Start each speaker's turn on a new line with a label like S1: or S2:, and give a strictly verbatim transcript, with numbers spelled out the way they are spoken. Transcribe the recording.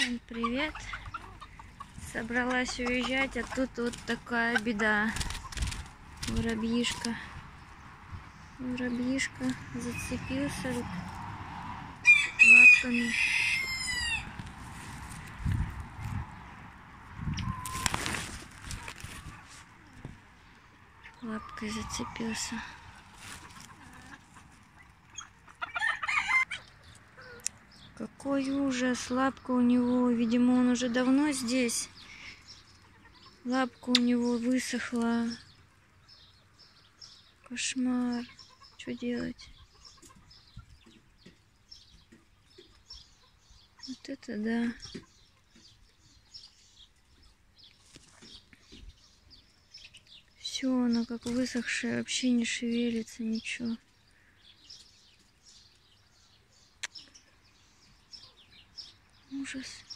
S1: Всем привет! Собралась уезжать, а тут вот такая беда. Воробьишка. Воробьишка зацепился лапками. Лапкой зацепился. Какой ужас! Лапка у него, видимо, он уже давно здесь. Лапка у него высохла. Кошмар. Что делать? Вот это да. Все, она как высохшая, вообще не шевелится, ничего. Ужас.